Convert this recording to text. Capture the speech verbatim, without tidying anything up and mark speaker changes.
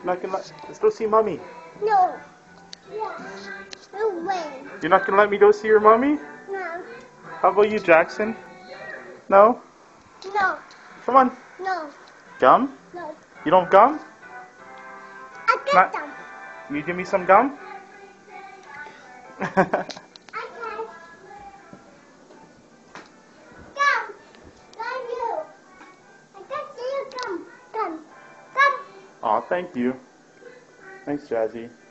Speaker 1: Not gonna let, let's go see mommy.
Speaker 2: No. Yeah. No way.
Speaker 1: You're not gonna let me go see your mommy?
Speaker 2: No.
Speaker 1: How about you, Jackson? No?
Speaker 2: No.
Speaker 1: Come on.
Speaker 2: No.
Speaker 1: Gum?
Speaker 2: No.
Speaker 1: You don't have gum?
Speaker 2: I get
Speaker 1: Not-
Speaker 2: them.
Speaker 1: Can you give me some gum?
Speaker 2: Okay. Gum. Gum you. I got you gum. Gum. Gum.
Speaker 1: Aw, thank you. Thanks, Jazzy.